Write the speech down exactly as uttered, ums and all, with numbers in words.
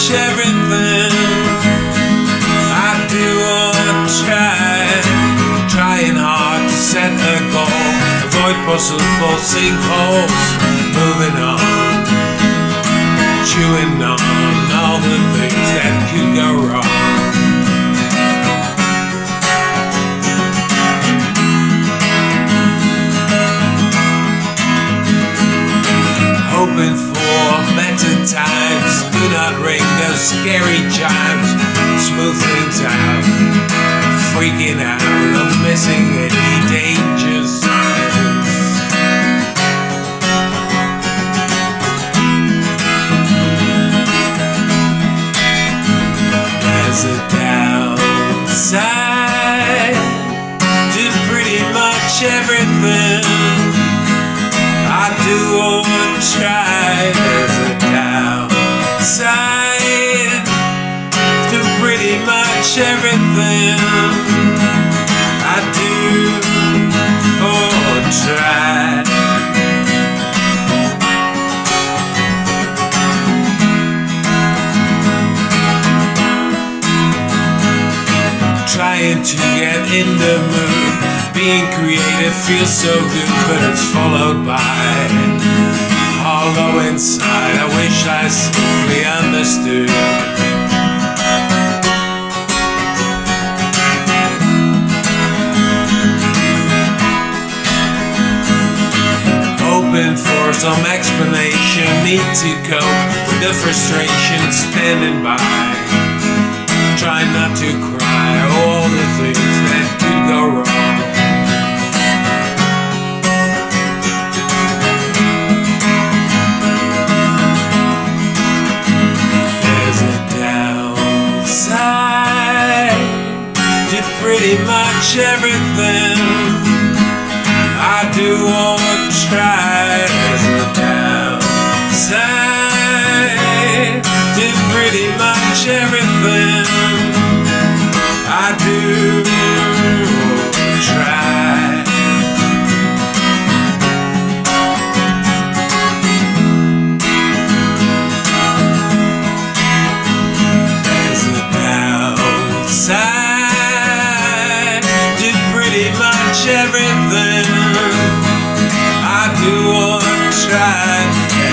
much everything. I do or try, trying hard to set a goal, avoid possible sinkholes, moving on, chewing on all the things that could go wrong. Hoping for better times, do not ring those scary chimes, smooth things out, freaking out, not missing any danger signs. There's a downside to pretty much everything I do or try. There's a downside to pretty much everything I do or try. Trying to get in the mood, being creative feels so good, but it's followed by hollow inside. I wish I simply understood. Hoping for some explanation, need to cope with the frustration standing by. Try not to cry, all the things that could go wrong. There's a downside to pretty much everything I do or try. There's a downside to pretty much everything I do or try. There's a downside to pretty much everything I do or try.